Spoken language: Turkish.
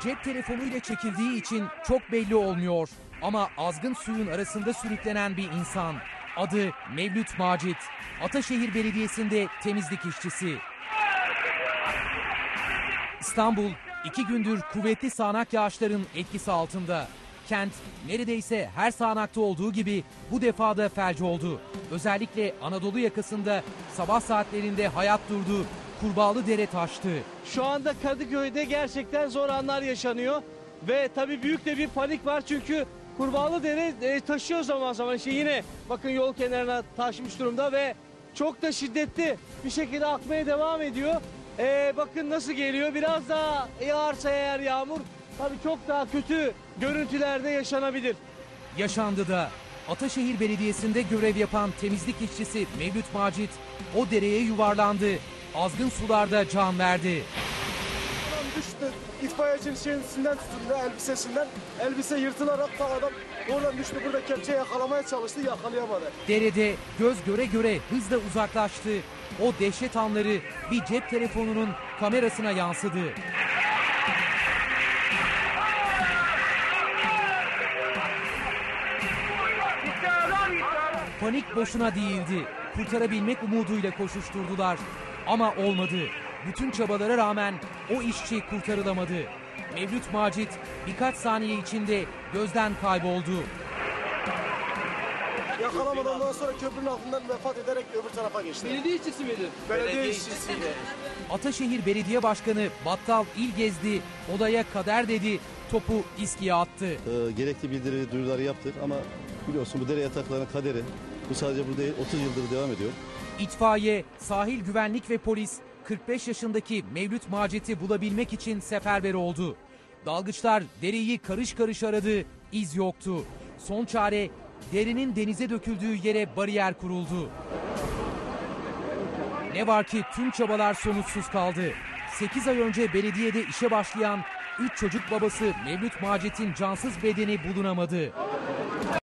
cep telefonuyla çekildiği için çok belli olmuyor. Ama azgın suyun arasında sürüklenen bir insan. Adı Mevlüt Macit. Ataşehir Belediyesi'nde temizlik işçisi. İstanbul 2 gündür kuvvetli sağanak yağışların etkisi altında. Kent neredeyse her sağanakta olduğu gibi bu defa da felç oldu. Özellikle Anadolu yakasında sabah saatlerinde hayat durdu. Kurbağalıdere taştı. Şu anda Kadıköy'de gerçekten zor anlar yaşanıyor. Ve tabii büyük de bir panik var çünkü Kurbağalıdere taşıyor zaman zaman. İşte yine bakın yol kenarına taşmış durumda ve çok da şiddetli bir şekilde akmaya devam ediyor. Bakın nasıl geliyor. Biraz daha yağarsa eğer yağmur tabii çok daha kötü görüntülerde yaşanabilir. Yaşandı da. Ataşehir Belediyesi'nde görev yapan temizlik işçisi Mevlüt Macit o dereye yuvarlandı. Azgın sularda can verdi. Düştü. İtfaiyecinin şeysinden tutuldu, elbisesinden. Elbise yırtılarak da adam oradan düştü. Burada kepçe yakalamaya çalıştı, yakalayamadı. Derede göz göre göre hızla uzaklaştı. O dehşet anları bir cep telefonunun kamerasına yansıdı. Panik boşuna değildi. Kurtarabilmek umuduyla koşuşturdular. Ama olmadı. Bütün çabalara rağmen o işçi kurtarılamadı. Mevlüt Macit birkaç saniye içinde gözden kayboldu. Yakalamadan ondan sonra köprünün altından vefat ederek öbür tarafa geçti. Belediye işçisi miydi? Belediye işçisiydi. Ataşehir Belediye Başkanı Battal İlgezdi olaya kader dedi, topu İSKİ'ye attı. Gerekli bildiri duyuruları yaptık ama biliyorsun bu dere yataklarının kaderi. Bu sadece bu değil, 30 yıldır devam ediyor. İtfaiye, sahil güvenlik ve polis 45 yaşındaki Mevlüt Macit'i bulabilmek için seferber oldu. Dalgıçlar dereyi karış karış aradı, iz yoktu. Son çare derenin denize döküldüğü yere bariyer kuruldu. Ne var ki tüm çabalar sonuçsuz kaldı. 8 ay önce belediyede işe başlayan 3 çocuk babası Mevlüt Macit'in cansız bedeni bulunamadı.